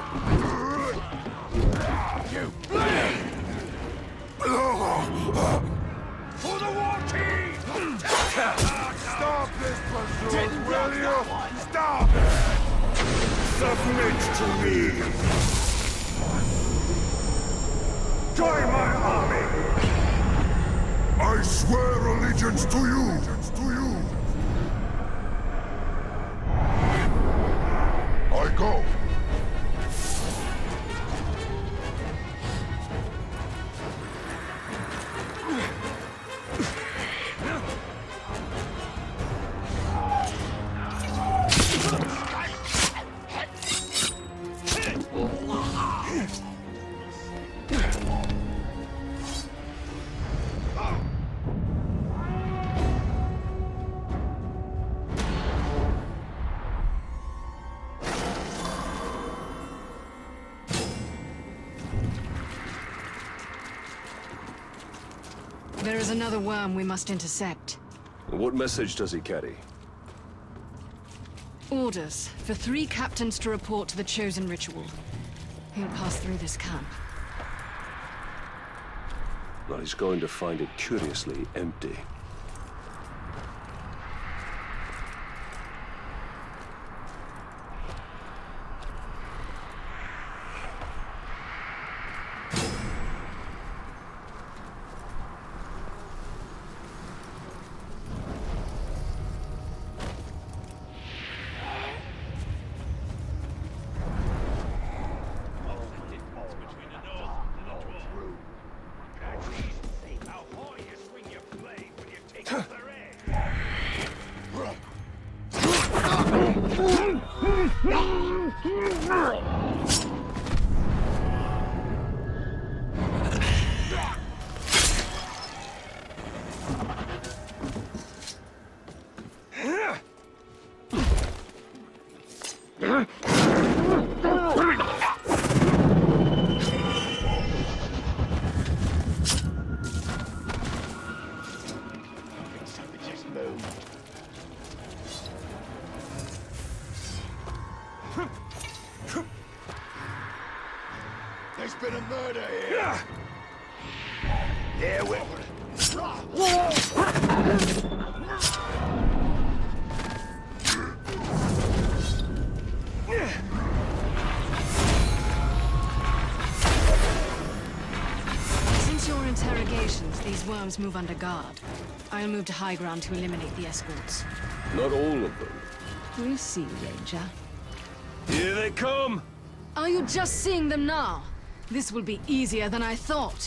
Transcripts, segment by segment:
You bleed! For the war team! Stop this pursuit, will you? Stop it! Submit to me! Join my army! I swear allegiance to you! I go! There is another worm we must intercept. What message does he carry? Orders for 3 captains to report to the Chosen Ritual. He'll pass through this camp. Well, he's going to find it curiously empty. There's been a murder here! Yeah, we're... Since your interrogations, these worms move under guard. I'll move to high ground to eliminate the escorts. Not all of them. We'll see, Ranger. Here they come! Are you just seeing them now? This will be easier than I thought.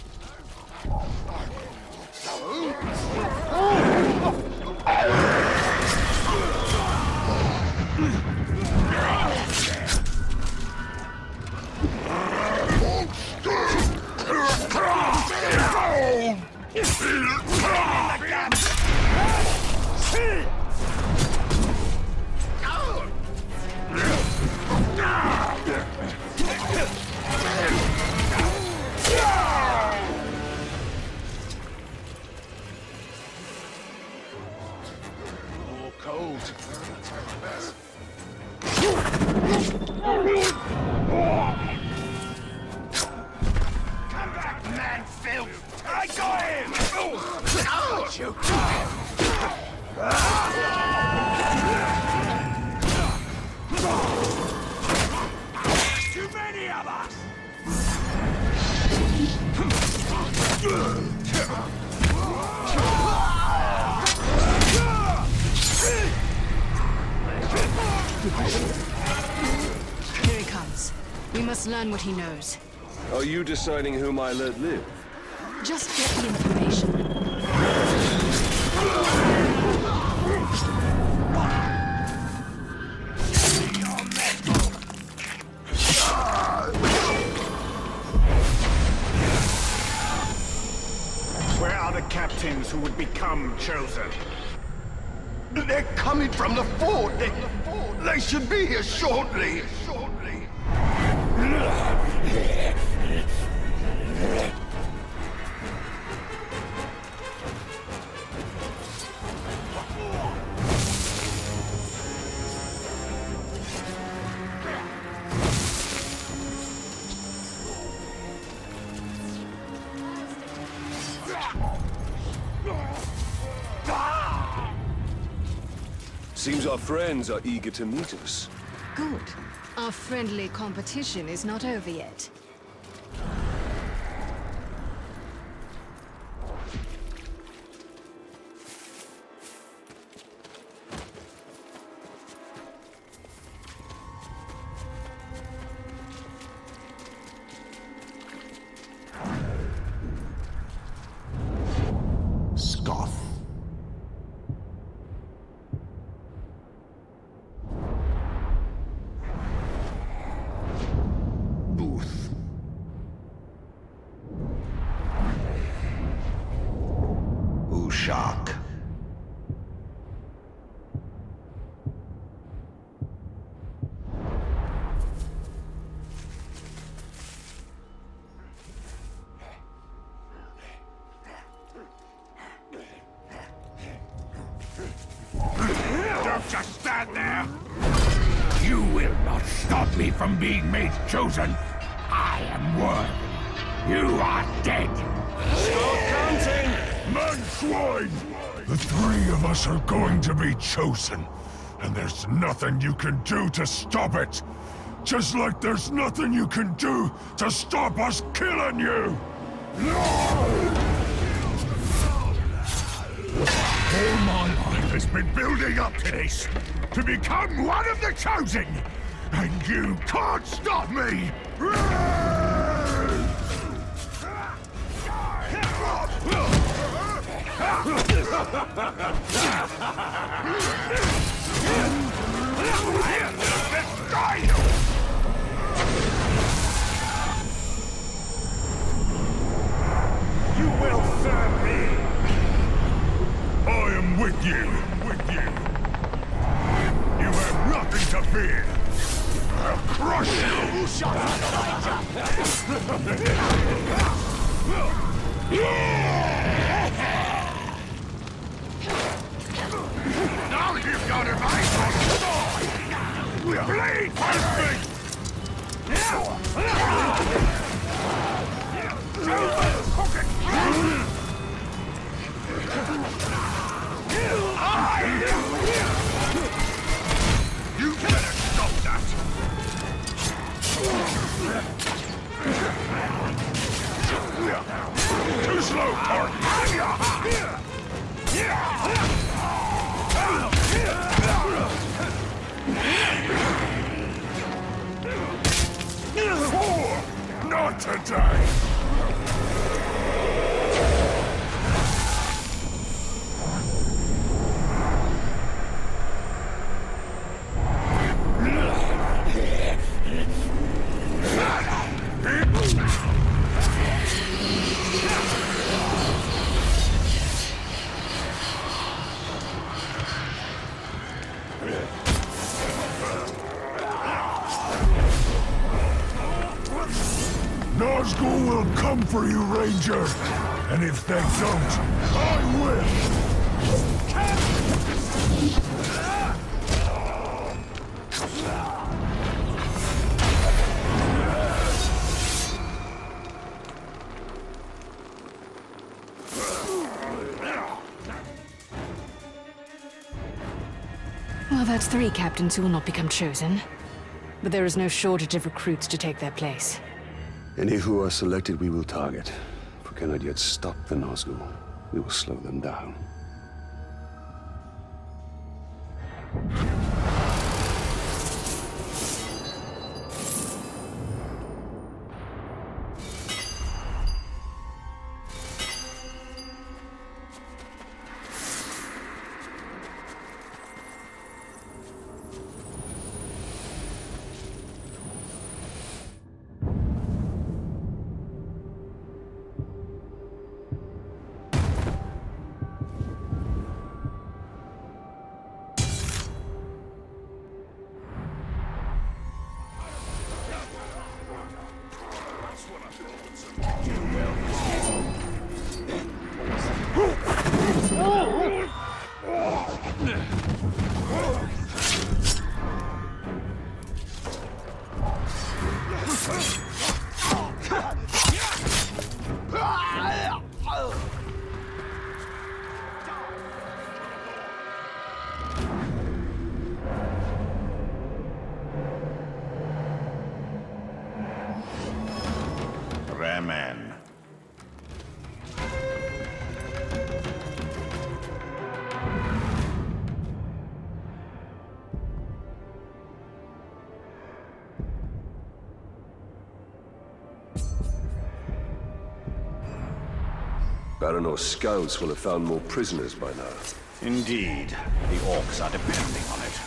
Come back, man, filth! I got him! Ouch! You too many of us! Here he comes. We must learn what he knows. Are you deciding whom I let live? Just get the information. Where are the captains who would become chosen? They're coming from the fort. They should be here shortly. Seems our friends are eager to meet us. Good. Our friendly competition is not over yet. Scoff. Booth. Ushak. Don't just stand there! You will not stop me from being made chosen. I am worthy. You are dead. Stop counting! Man swine! The three of us are going to be chosen. And there's nothing you can do to stop it. Just like there's nothing you can do to stop us killing you! Whole my life has been building up to this. To become one of the chosen! And you can't stop me! You will serve me! I am with you, You have nothing to fear. I'll crush you! Now you've got a knife on the sword! Bleed for me! You better stop that! Too slow, Park! Not today! Nazgul will come for you, Ranger! And if they don't, I will! Well, that's 3 captains who will not become chosen. But there is no shortage of recruits to take their place. Any who are selected we will target. If we cannot yet stop the Nazgul, we will slow them down. their men. Baronor's scouts will have found more prisoners by now. Indeed. The orcs are depending on it.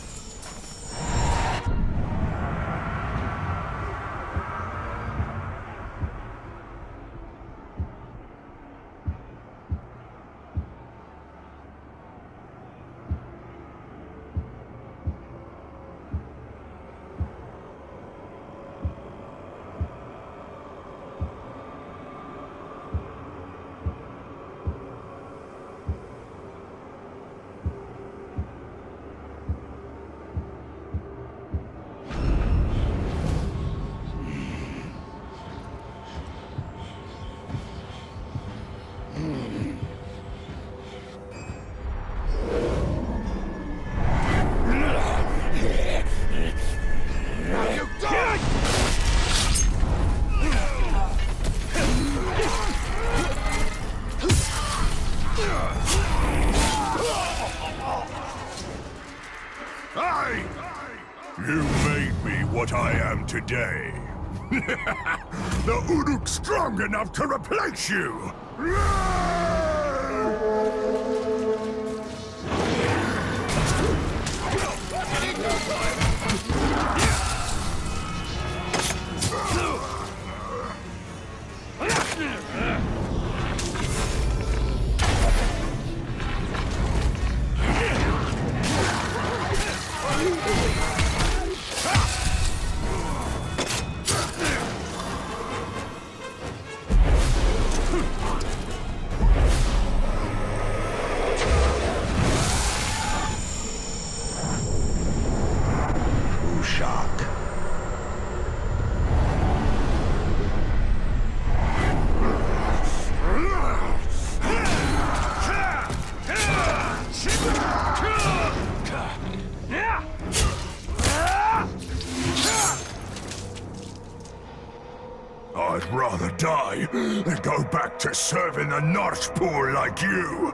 You made me what I am today. The Uruk's strong enough to replace you! I'd rather die than go back to serving the North Pole like you.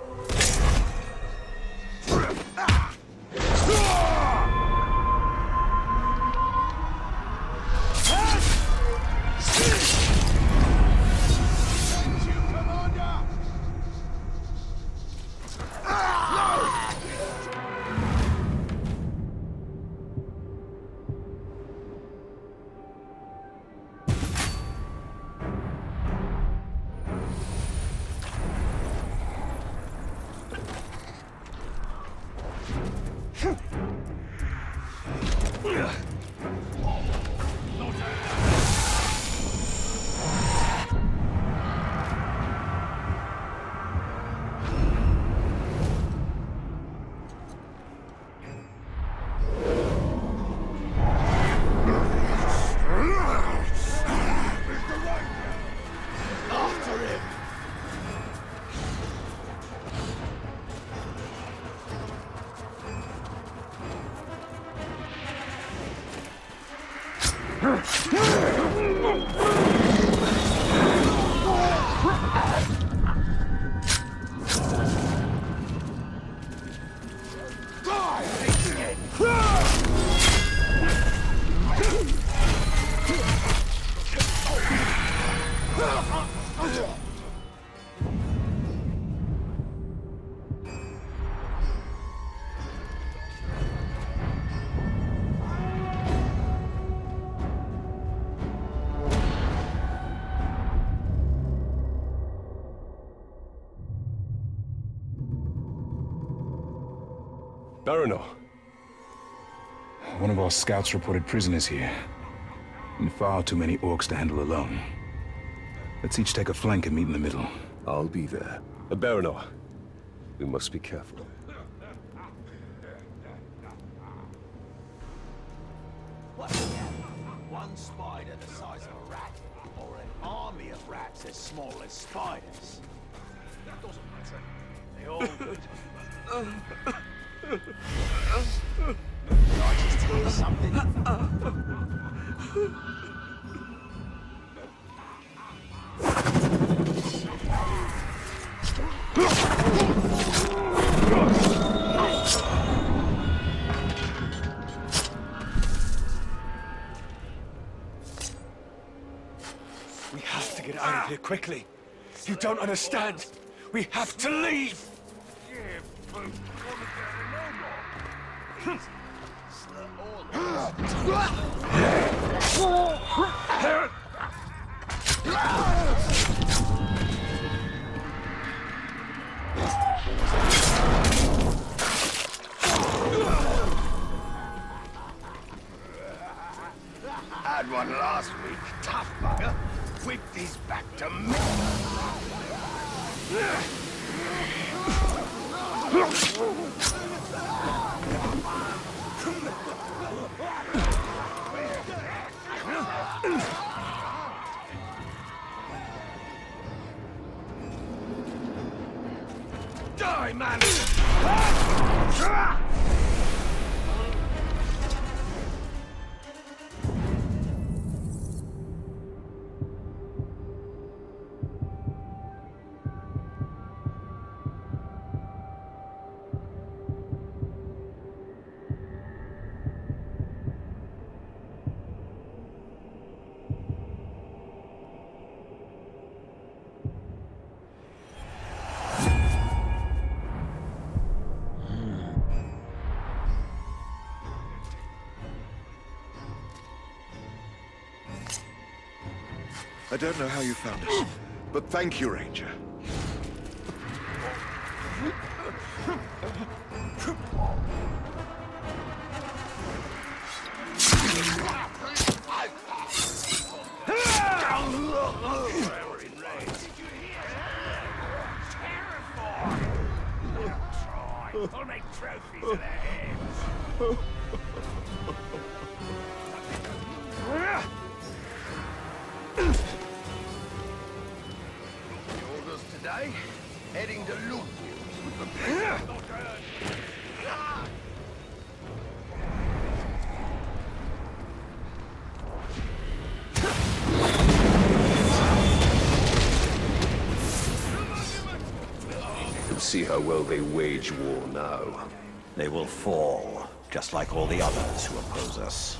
Baronor. One of our scouts reported prisoners here. And far too many orcs to handle alone. Let's each take a flank and meet in the middle. I'll be there. Baronor, we must be careful. What is that? One spider the size of a rat, or an army of rats as small as spiders? That doesn't matter. They all Can I just tell you something? to get out of here quickly. You don't understand. We have to leave. Had one last week, tough bugger. Whipped his back to me. Die, man! I don't know how you found us, but thank you, Ranger. I'll make trophies of their heads. Orders today, heading to Loot with the place. See how well they wage war now. They will fall, just like all the others who oppose us.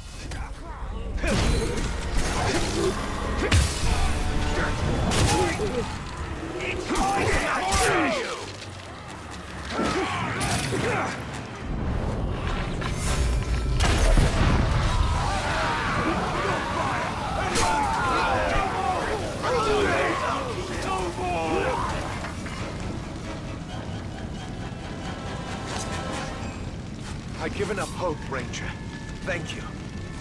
I've given up hope, Ranger. Thank you.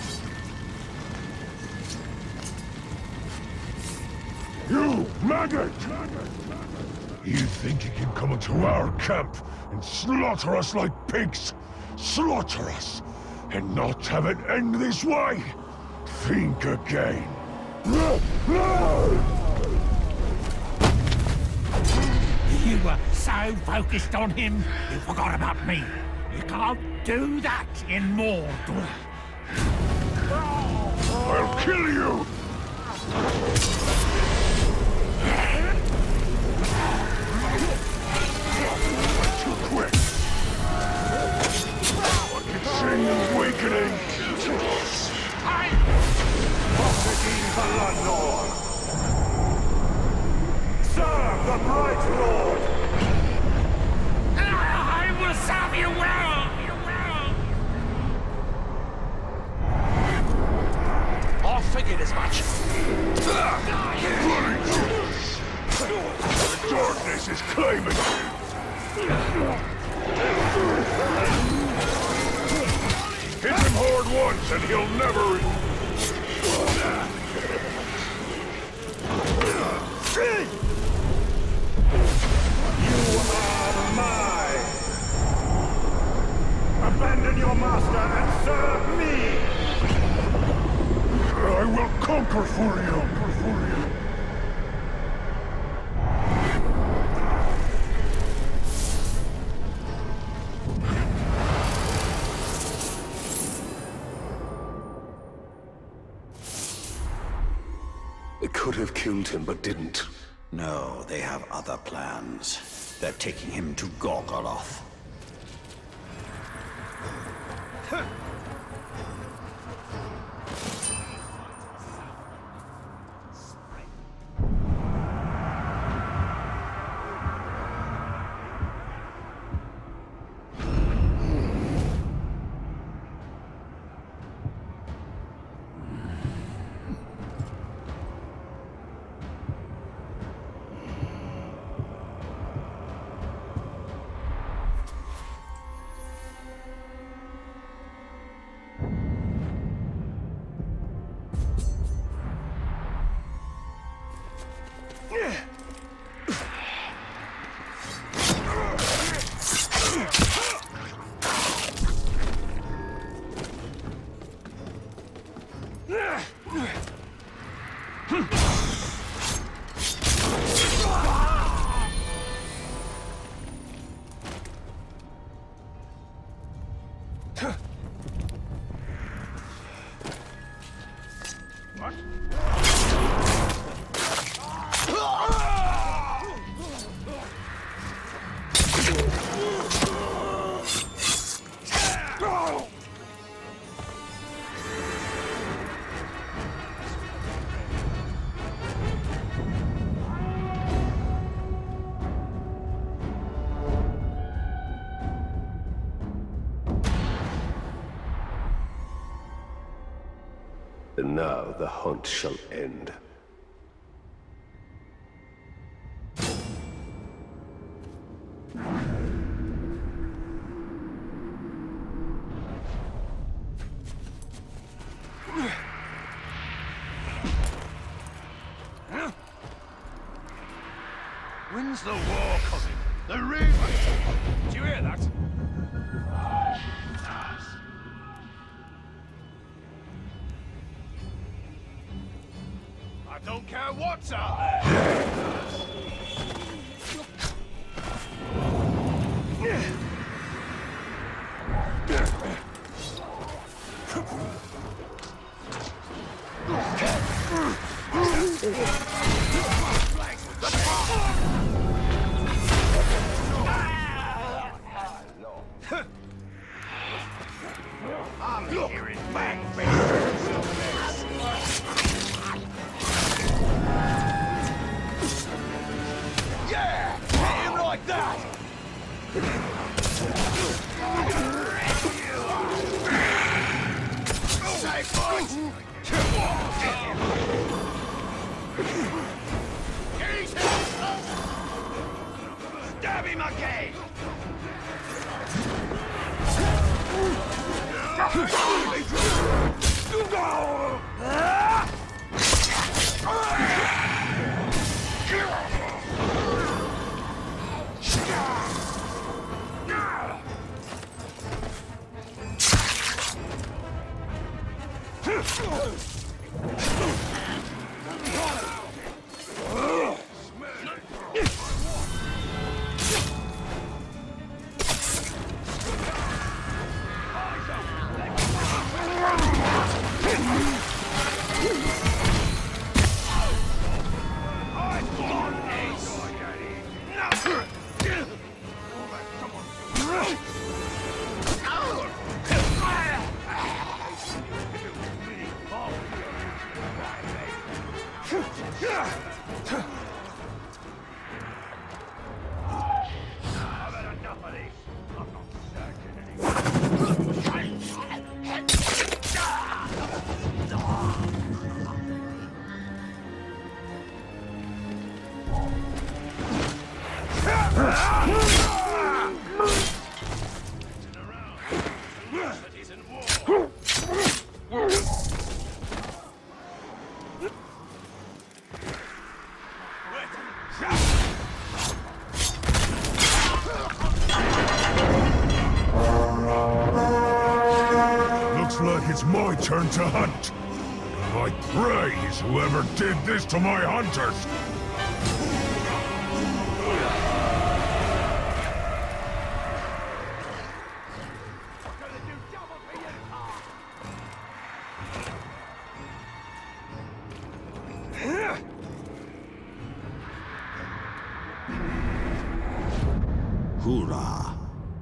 You maggot! You think you can come into our camp and slaughter us like pigs? Slaughter us and not have it end this way? Think again. You were so focused on him, you forgot about me. You can't do that in Mordor. I'll kill you! Too quick! I can see you weakening! Serve the Bright Lord! I will serve you well! I figured as much. The darkness is claiming you! Hit him hard once and he'll never... You are mine! Abandon your master and serve me! I will conquer for you! It could have killed him, but didn't. No, they have other plans. They're taking him to Gorgoroth. And now the hunt shall end. When's the war coming? The Reavers! Did you hear that? I don't care what's out there! I'm hearing bang yeah! Hit him like that! Safe point! Stab him again! It's my turn to hunt. I praise whoever did this to my hunters. Hoorah!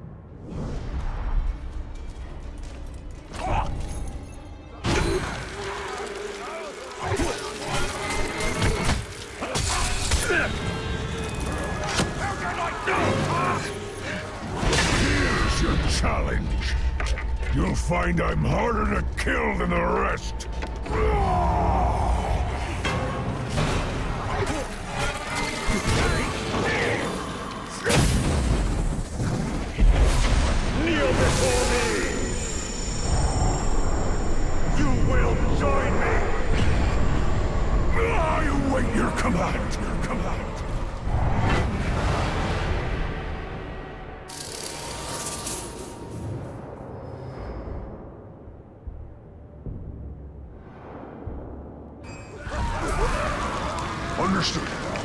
Here's your challenge. You'll find I'm harder to kill than the rest. Kneel before me! You will join me! I await your command, your command. Understood.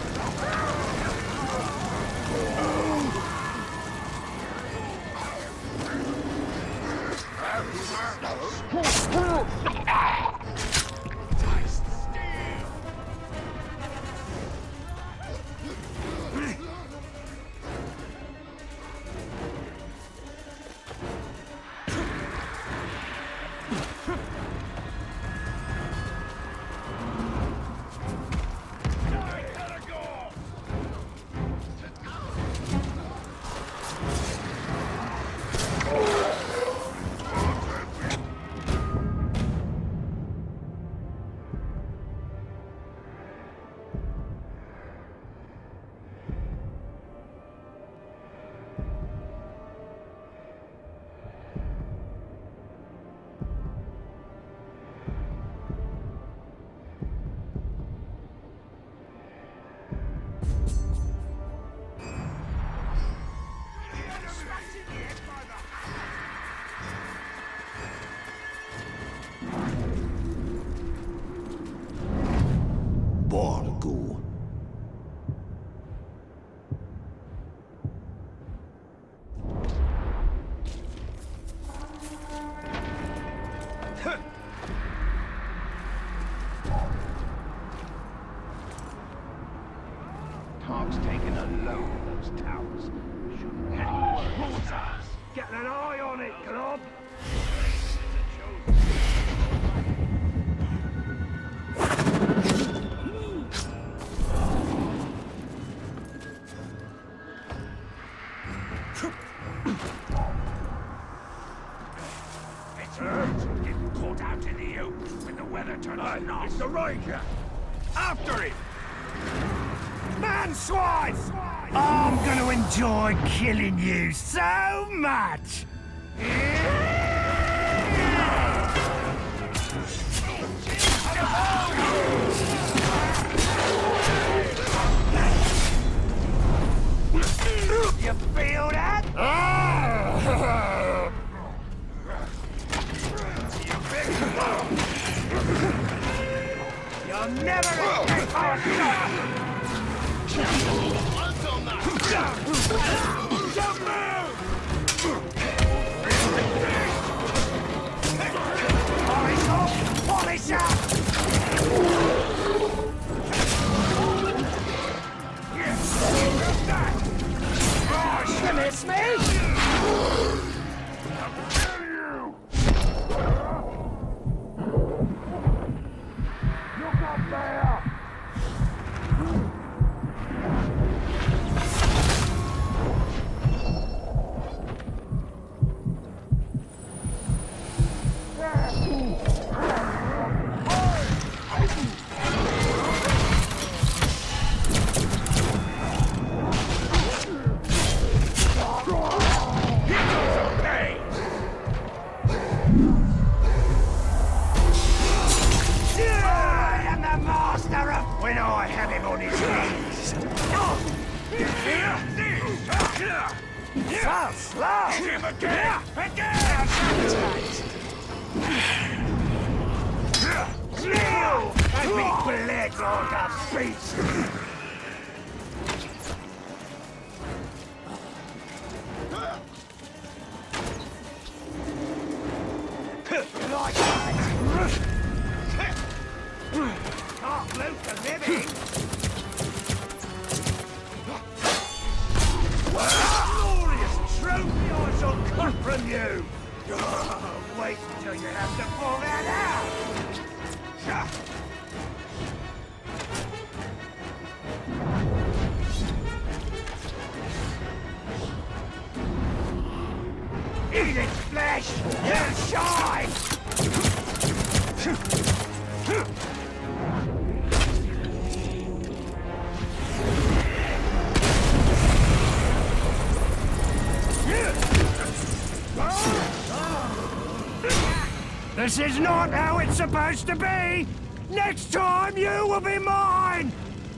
Tark's taken a load of those towers. Shouldn't get any worse. Getting an eye on it, Glob! It's hurt getting caught out in the open when the weather turns north. It's the Ranger! After him! Man swine! I'm gonna enjoy killing you so much! You feel that? You'll never escape our shot! Don't move! Polish up! Polish up! Oh, you miss me? I'll kill you! Look up there! When I have him on his knees. So slow! Him again! Again! Kneel! And be bled like a beast! Like that! Can't loot the living! Glorious trophy I shall cut from you! Wait until you have to pull that out! Eat its flesh! You'll shine! This is not how it's supposed to be! Next time you will be mine!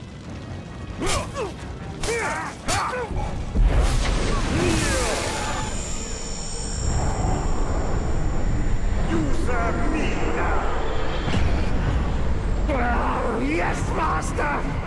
You serve me now! Yes, master!